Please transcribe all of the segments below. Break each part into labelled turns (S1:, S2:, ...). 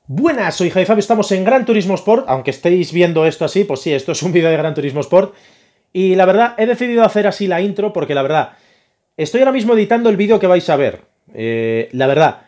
S1: Buenas, soy Javi Fabio, estamos en Gran Turismo Sport, aunque estéis viendo esto así, pues sí, esto es un vídeo de Gran Turismo Sport. Y la verdad, he decidido hacer así la intro porque la verdad, estoy ahora mismo editando el vídeo que vais a ver. La verdad,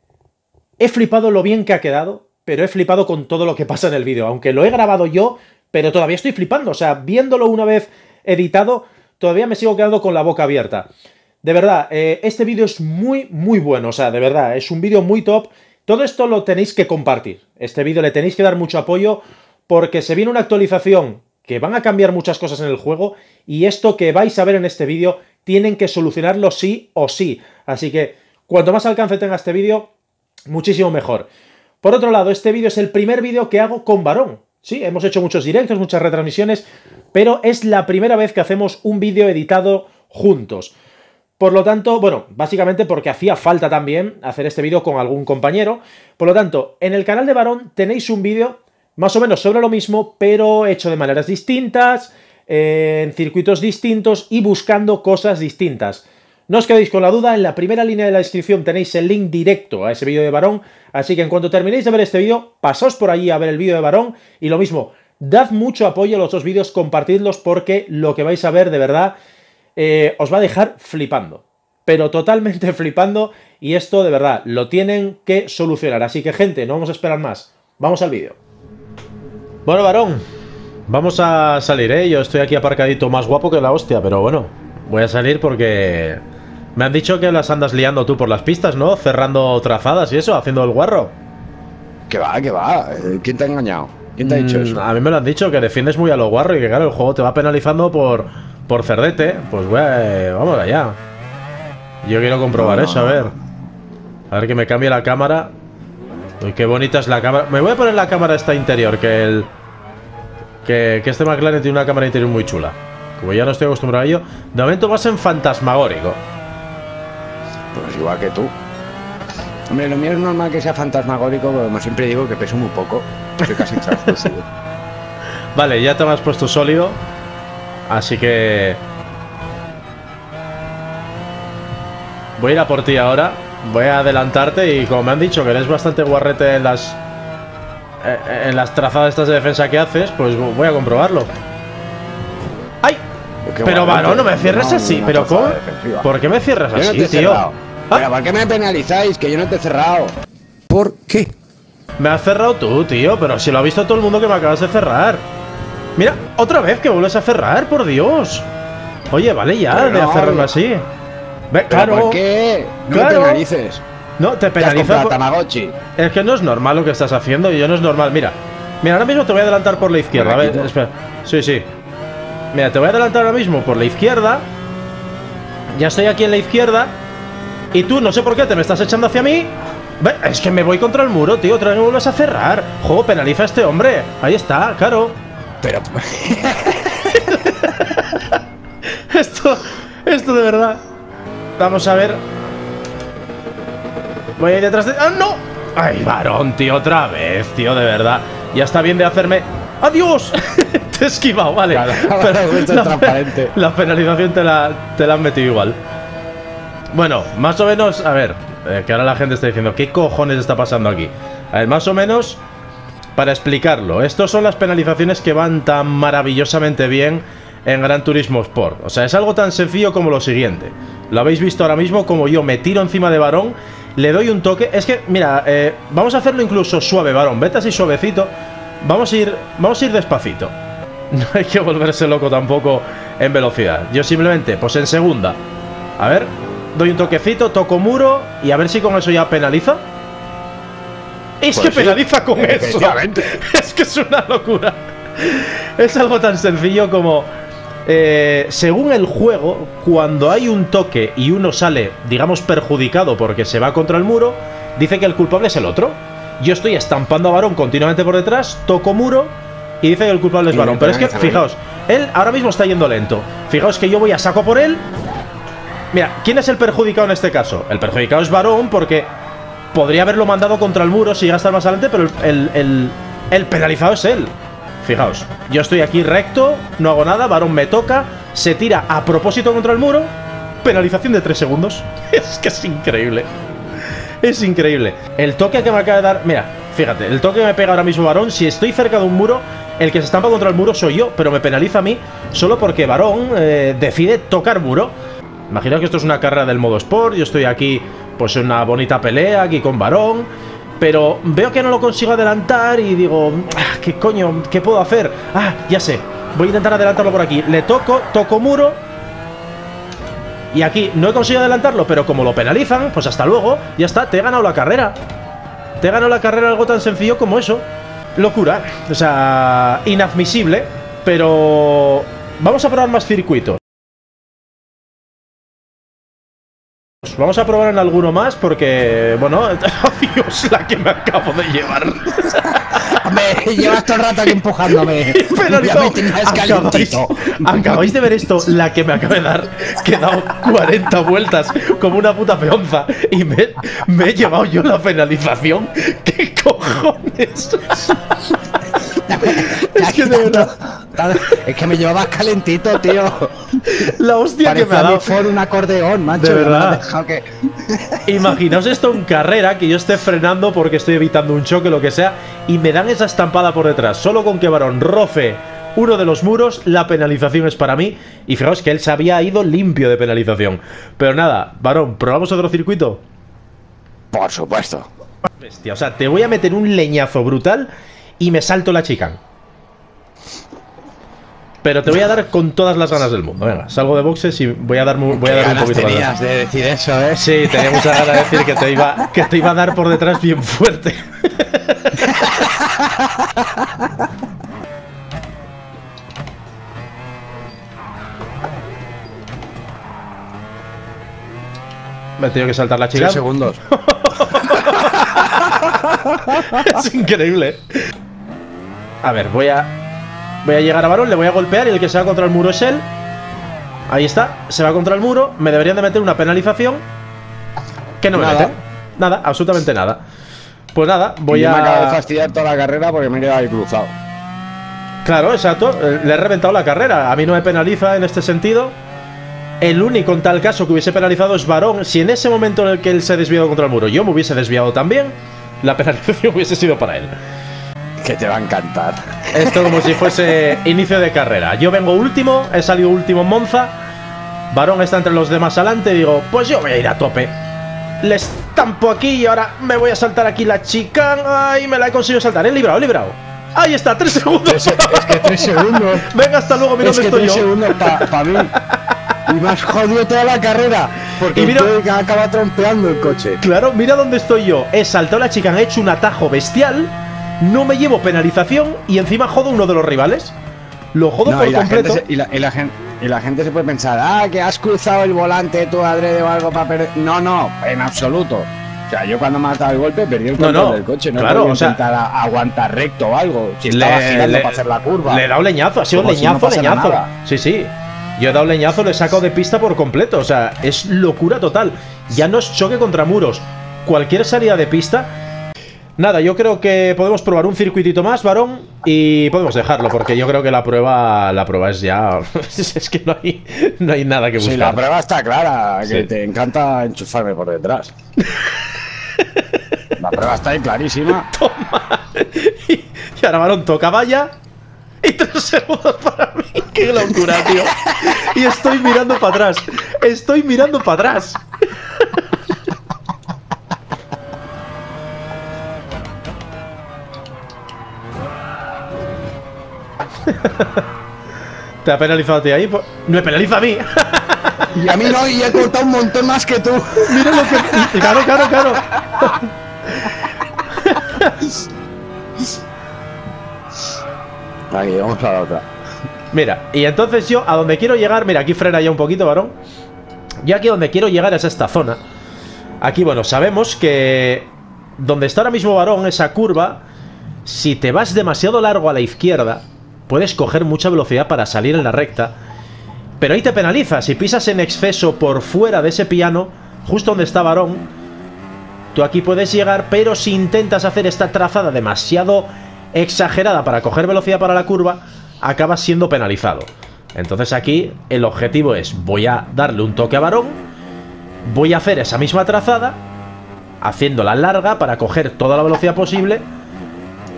S1: he flipado lo bien que ha quedado, pero he flipado con todo lo que pasa en el vídeo, aunque lo he grabado yo, pero todavía estoy flipando, o sea, viéndolo una vez editado, todavía me sigo quedando con la boca abierta. De verdad, este vídeo es muy bueno, o sea, de verdad, es un vídeo muy top. Todo esto lo tenéis que compartir. Este vídeo le tenéis que dar mucho apoyo porque se viene una actualización que van a cambiar muchas cosas en el juego y esto que vais a ver en este vídeo tienen que solucionarlo sí o sí. Así que cuanto más alcance tenga este vídeo, muchísimo mejor. Por otro lado, este vídeo es el primer vídeo que hago con Varón. Sí, hemos hecho muchos directos, muchas retransmisiones, pero es la primera vez que hacemos un vídeo editado juntos. Por lo tanto, bueno, básicamente porque hacía falta también hacer este vídeo con algún compañero. Por lo tanto, en el canal de Varón tenéis un vídeo más o menos sobre lo mismo, pero hecho de maneras distintas, en circuitos distintos y buscando cosas distintas. No os quedéis con la duda, en la primera línea de la descripción tenéis el link directo a ese vídeo de Varón, así que en cuanto terminéis de ver este vídeo, pasaos por allí a ver el vídeo de Varón y lo mismo, dad mucho apoyo a los dos vídeos, compartidlos porque lo que vais a ver de verdad os va a dejar flipando, pero totalmente flipando, y esto de verdad lo tienen que solucionar. Así que gente, no vamos a esperar más, vamos al vídeo. Bueno, Varón, vamos a salir, yo estoy aquí aparcadito más guapo que la hostia, pero bueno, voy a salir porque me han dicho que las andas liando tú por las pistas, ¿no? Cerrando trazadas y eso, haciendo el guarro.
S2: ¿Qué va? ¿Qué va? ¿Quién te ha engañado? ¿Quién te ha dicho eso?
S1: A mí me lo han dicho, que defiendes muy a lo guarro y que claro, el juego te va penalizando por cerdete. Pues vamos allá. Yo quiero comprobar eso, a ver que me cambie la cámara. Uy, qué bonita es la cámara. Me voy a poner la cámara esta interior, que este McLaren tiene una cámara interior muy chula. Como ya no estoy acostumbrado a ello. De momento vas en fantasmagórico.
S2: Pues igual que tú. Hombre, lo mío es normal que sea fantasmagórico, pero como siempre digo que peso muy poco. Soy casi translúcido.
S1: Vale, ya te me has puesto sólido. Así que voy a ir a por ti ahora. Voy a adelantarte y como me han dicho que eres bastante guarrete en las trazadas estas de defensa que haces, pues voy a comprobarlo. ¡Ay! Pero Varón, no me cierres así. ¿Pero cómo? ¿Por qué me cierras así,
S2: no
S1: tío?
S2: Pero ¿por qué me penalizáis? Que yo no te he cerrado. ¿Por qué?
S1: Me has cerrado tú, tío. Pero si lo ha visto todo el mundo que me acabas de cerrar. Mira, otra vez que vuelves a cerrar, por Dios. Oye, vale ya, de hacerlo así. Claro.
S2: ¿Por qué? No
S1: claro.
S2: me penalices.
S1: No, te penaliza.
S2: Tamagotchi.
S1: Es que no es normal lo que estás haciendo y yo no es normal. Mira, ahora mismo te voy a adelantar por la izquierda. A ver, espera. Sí. Mira, te voy a adelantar ahora mismo por la izquierda. Ya estoy aquí en la izquierda. Y tú, no sé por qué, te me estás echando hacia mí. Es que me voy contra el muro, tío. Otra vez me vuelves a cerrar. Jo, penaliza a este hombre. Ahí está, claro.
S2: Pero...
S1: Esto de verdad. Vamos a ver. Voy a ir detrás de... ¡Ah, no! ¡Ay, Varón, tío! Otra vez, tío, de verdad. Ya está bien de hacerme... ¡Adiós! Te he esquivado, vale.
S2: Claro, pero esto es transparente.
S1: La penalización te la han metido igual. Bueno, más o menos... A ver, que ahora la gente está diciendo ¿qué cojones está pasando aquí? A ver, más o menos... Para explicarlo, estos son las penalizaciones que van tan maravillosamente bien en Gran Turismo Sport. O sea, es algo tan sencillo como lo siguiente. Lo habéis visto ahora mismo, como yo me tiro encima de Varón, le doy un toque. Es que, mira, vamos a hacerlo incluso suave, Varón. Vete así suavecito. Vamos a ir despacito. No hay que volverse loco tampoco en velocidad. Yo simplemente, pues en segunda. A ver, doy un toquecito, toco muro y a ver si con eso ya penaliza. Es pues que penaliza con eso. Es que es una locura. Es algo tan sencillo como... según el juego, cuando hay un toque y uno sale, digamos, perjudicado porque se va contra el muro, dice que el culpable es el otro. Yo estoy estampando a Varón continuamente por detrás, toco muro y dice que el culpable es Varón. Pero es que, fijaos, él ahora mismo está yendo lento. Fijaos que yo voy a saco por él. Mira, ¿quién es el perjudicado en este caso? El perjudicado es Varón porque... Podría haberlo mandado contra el muro si llega a estar más adelante, pero el penalizado es él. Fijaos, yo estoy aquí recto, no hago nada, Varón me toca, se tira a propósito contra el muro, penalización de 3 segundos. Es que es increíble. Es increíble. El toque que me acaba de dar... Mira, Fíjate, el toque que me pega ahora mismo Varón, si estoy cerca de un muro, el que se estampa contra el muro soy yo, pero me penaliza a mí solo porque Varón decide tocar muro. Imaginaos que esto es una carrera del modo Sport, yo estoy aquí, pues en una bonita pelea, aquí con Varón, pero veo que no lo consigo adelantar y digo, ¿qué coño? ¿Qué puedo hacer? Ya sé, voy a intentar adelantarlo por aquí. Le toco muro. Y aquí no he conseguido adelantarlo, pero como lo penalizan, pues hasta luego, ya está, te he ganado la carrera. Te he ganado la carrera, algo tan sencillo como eso. Locura, o sea, inadmisible, pero vamos a probar más circuitos. Vamos a probar en alguno más porque, bueno, adiós la que me acabo de llevar.
S2: Me llevas todo el rato aquí empujándome.
S1: Acabáis de ver esto, la que me acaba de dar, que he dado 40 vueltas como una puta peonza y me he llevado yo la penalización. ¿Qué cojones?
S2: Es que de verdad. Es que me llevabas calentito, tío.
S1: La hostia
S2: parece
S1: que me ha dado.
S2: Por un acordeón, macho.
S1: De verdad.
S2: Que...
S1: Imaginaos esto en carrera, que yo esté frenando porque estoy evitando un choque, lo que sea, y me dan esa estampada por detrás. Solo con que Varón roce uno de los muros, la penalización es para mí. Y fijaos que él se había ido limpio de penalización. Pero nada, Varón, ¿probamos otro circuito?
S2: Por supuesto.
S1: Bestia, o sea, te voy a meter un leñazo brutal y me salto la chicane. Pero te voy a dar con todas las ganas del mundo. Venga, salgo de boxes y voy a dar un poquito
S2: tenías de decir eso, ¿eh?
S1: Sí, tenía muchas ganas de decir que te iba a dar por detrás bien fuerte. Me he tenido que saltar la chica.
S2: 3 segundos.
S1: Es increíble. A ver, voy a llegar a Varón, le voy a golpear y el que se va contra el muro es él. Ahí está, se va contra el muro. Me deberían de meter una penalización. Que no me meten. Nada, absolutamente nada. Pues nada, voy a...
S2: Me acabo de fastidiar toda la carrera porque me he quedado ahí cruzado.
S1: Claro, exacto, le he reventado la carrera. A mí no me penaliza en este sentido. El único en tal caso que hubiese penalizado es Varón. Si en ese momento en el que él se ha desviado contra el muro yo me hubiese desviado también, la penalización hubiese sido para él.
S2: Que te va a encantar.
S1: Esto como si fuese inicio de carrera. Yo vengo último, he salido último en Monza. Varón está entre los demás adelante. Digo, pues yo voy a ir a tope. Le estampo aquí y ahora me voy a saltar aquí la chicane. Ay, me la he conseguido saltar. He librado, he librado. Ahí está, 3 segundos.
S2: Es que 3 segundos.
S1: Venga, hasta luego, mira dónde estoy
S2: 3
S1: yo.
S2: segundos para mí. Y me has jodido toda la carrera. Porque
S1: y mira,
S2: que acaba trompeando el coche.
S1: Claro, mira dónde estoy yo. He saltado la chicane, he hecho un atajo bestial. No me llevo penalización y encima jodo uno de los rivales. Lo jodo por completo.
S2: Y la gente se puede pensar, que has cruzado el volante tú adrede o algo para perder. No, en absoluto. O sea, yo cuando me ha dado el golpe perdí el control del coche. No claro, o sea, intentar aguantar recto o algo. Si estaba girando para hacer la curva.
S1: Le he dado leñazo, ha sido leñazo. Sí. Yo he dado leñazo, le he sacado de pista por completo. O sea, es locura total. Ya no es choque contra muros. Cualquier salida de pista. Nada, yo creo que podemos probar un circuitito más, Varón, y podemos dejarlo, porque yo creo que la prueba es ya... es que no hay nada que buscar.
S2: Sí, la prueba está clara, que te encanta enchufarme por detrás. La prueba está ahí clarísima.
S1: Toma. Y ahora Varón toca valla. Y 3 segundos para mí. ¡Qué locura, tío! Y estoy mirando para atrás. ¿Te ha penalizado a ti ahí? ¡No me penaliza a mí!
S2: Y a mí no, y he cortado un montón más que tú.
S1: Mira lo que... Claro.
S2: Aquí, vamos a la otra.
S1: Mira, y entonces yo a donde quiero llegar... Mira, aquí frena ya un poquito, Varón. Yo aquí donde quiero llegar es esta zona. Aquí, bueno, sabemos que... Donde está ahora mismo Varón, esa curva... Si te vas demasiado largo a la izquierda, puedes coger mucha velocidad para salir en la recta, pero ahí te penaliza. Si pisas en exceso por fuera de ese piano, justo donde está Varón, tú aquí puedes llegar, pero si intentas hacer esta trazada demasiado exagerada para coger velocidad para la curva, acabas siendo penalizado. Entonces aquí el objetivo es, voy a darle un toque a Varón, voy a hacer esa misma trazada, haciéndola larga para coger toda la velocidad posible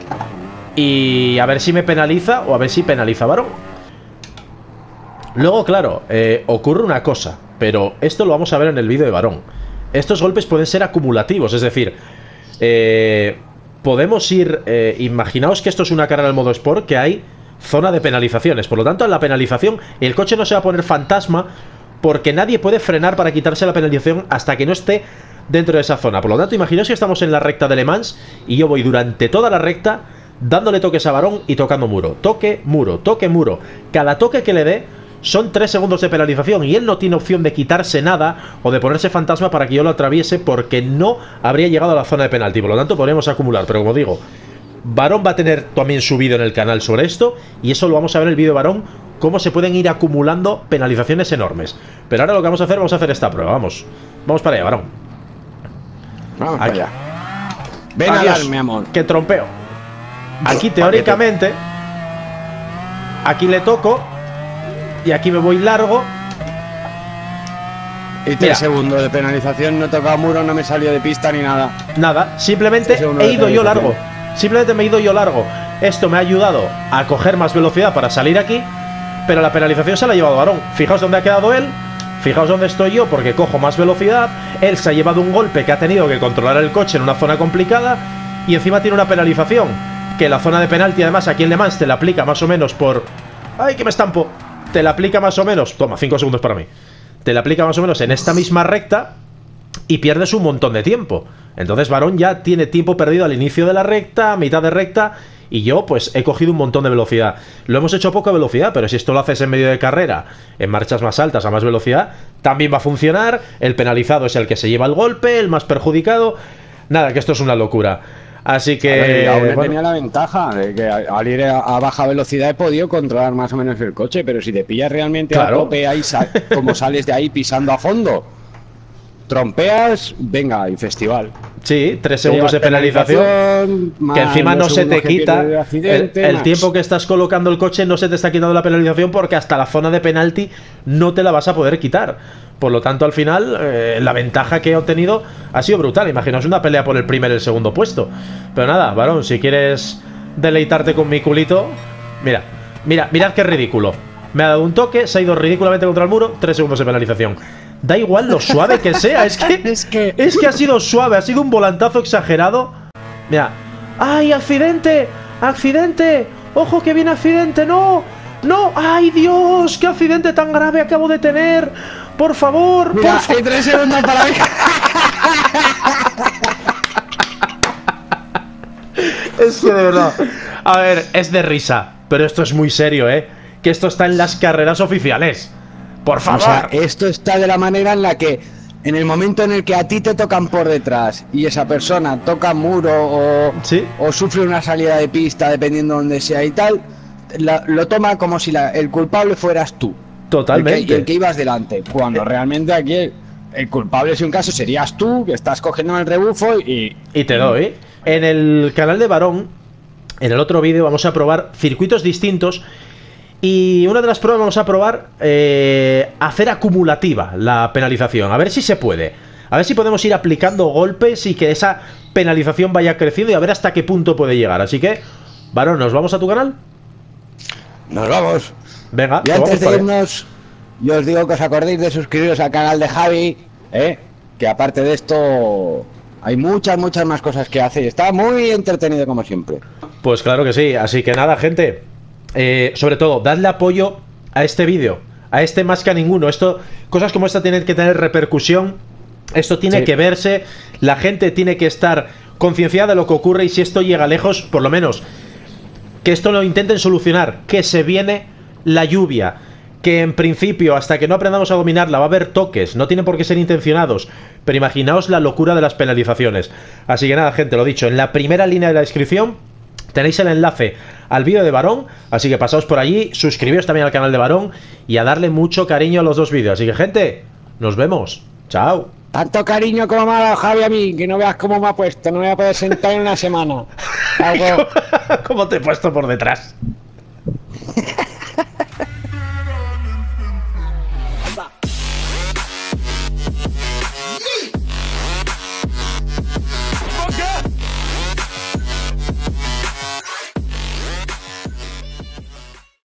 S1: Y a ver si me penaliza o a ver si penaliza a Varón. Luego, claro, ocurre una cosa, pero esto lo vamos a ver en el vídeo de Varón. Estos golpes pueden ser acumulativos, es decir, podemos ir... imaginaos que esto es una carrera del modo Sport, que hay zona de penalizaciones. Por lo tanto, en la penalización el coche no se va a poner fantasma, porque nadie puede frenar para quitarse la penalización hasta que no esté dentro de esa zona. Por lo tanto, imaginaos que estamos en la recta de Le Mans y yo voy durante toda la recta dándole toques a Varón y tocando muro. Toque, muro, toque, muro. Cada toque que le dé son 3 segundos de penalización y él no tiene opción de quitarse nada o de ponerse fantasma para que yo lo atraviese, porque no habría llegado a la zona de penalti. Por lo tanto, podríamos acumular. Pero como digo, Varón va a tener también su vídeo en el canal sobre esto, y eso lo vamos a ver en el vídeo de Varón, cómo se pueden ir acumulando penalizaciones enormes. Pero ahora lo que vamos a hacer esta prueba. Vamos para allá, Varón.
S2: Vamos para allá. Ven a darme, amor.
S1: Que trompeo. Aquí teóricamente, aquí le toco y aquí me voy largo.
S2: Y 3 segundos de penalización, no he tocado muro, no me salió de pista ni nada.
S1: Nada, simplemente he ido yo largo. Simplemente me he ido yo largo. Esto me ha ayudado a coger más velocidad para salir aquí, pero la penalización se la ha llevado Varón. Fijaos dónde ha quedado él, fijaos dónde estoy yo, porque cojo más velocidad. Él se ha llevado un golpe que ha tenido que controlar el coche en una zona complicada, y encima tiene una penalización, que la zona de penalti además aquí en Le Mans te la aplica más o menos por... ¡Ay, que me estampo! Te la aplica más o menos... Toma, 5 segundos para mí. Te la aplica más o menos en esta misma recta y pierdes un montón de tiempo. Entonces Varón ya tiene tiempo perdido al inicio de la recta, a mitad de recta, y yo pues he cogido un montón de velocidad. Lo hemos hecho a poca velocidad, pero si esto lo haces en medio de carrera, en marchas más altas, a más velocidad, también va a funcionar. El penalizado es el que se lleva el golpe, el más perjudicado. Nada, que esto es una locura. Así que...
S2: Aún tenía la ventaja de que al ir a baja velocidad he podido controlar más o menos el coche, pero si te pillas realmente a tope ahí, como sales de ahí pisando a fondo, trompeas, venga, y festival.
S1: Sí, 3 segundos de penalización, que encima no se te quita el tiempo que estás colocando el coche, no se te está quitando la penalización, porque hasta la zona de penalti no te la vas a poder quitar. Por lo tanto, al final, la ventaja que he obtenido ha sido brutal. Imaginaos una pelea por el primer y el segundo puesto. Pero nada, Varón, si quieres deleitarte con mi culito, mirad qué ridículo. Me ha dado un toque, se ha ido ridículamente contra el muro, 3 segundos de penalización. Da igual lo suave que sea, es que ha sido suave, ha sido un volantazo exagerado. Mira. ¡Ay, accidente! ¡Accidente! ¡Ojo que viene accidente! ¡No! ¡No! ¡Ay, Dios! ¡Qué accidente tan grave acabo de tener! ¡Por favor!
S2: Mira, hay 3 segundos para mí.
S1: Es que de verdad. A ver, es de risa, pero esto es muy serio, ¿eh? Que esto está en las carreras oficiales. Por favor.
S2: O sea, esto está de la manera en la que en el momento en el que a ti te tocan por detrás y esa persona toca muro o sufre una salida de pista, dependiendo de donde sea y tal, lo toma como si el culpable fueras tú.
S1: Totalmente.
S2: El que ibas delante. Cuando realmente aquí el culpable, si un caso, serías tú, que estás cogiendo el rebufo y
S1: te doy. En el canal de Varón, en el otro vídeo, vamos a probar circuitos distintos. Y una de las pruebas vamos a probar hacer acumulativa la penalización. A ver si se puede. A ver si podemos ir aplicando golpes y que esa penalización vaya creciendo, y a ver hasta qué punto puede llegar. Así que, Varón, ¿nos vamos a tu canal?
S2: Nos vamos.
S1: Venga,
S2: y antes de irnos, yo os digo que os acordéis de suscribiros al canal de Javi, que aparte de esto hay muchas más cosas que hace y está muy entretenido como siempre.
S1: Pues claro que sí, así que nada, gente, sobre todo, dadle apoyo a este vídeo, a este más que a ninguno. Cosas como esta tienen que tener repercusión, esto tiene que verse, la gente tiene que estar concienciada de lo que ocurre, y si esto llega lejos, por lo menos que esto lo intenten solucionar, que se viene la lluvia, que en principio, hasta que no aprendamos a dominarla, va a haber toques, no tienen por qué ser intencionados, pero imaginaos la locura de las penalizaciones. Así que nada, gente, lo dicho, en la primera línea de la descripción tenéis el enlace al vídeo de Varón, así que pasaos por allí, suscribiros también al canal de Varón y a darle mucho cariño a los dos vídeos. Así que, gente, nos vemos. Chao.
S2: Tanto cariño como me ha dado Javi a mí, que no veas cómo me ha puesto, no me voy a poder sentar en una semana.
S1: ¿Cómo te he puesto por detrás?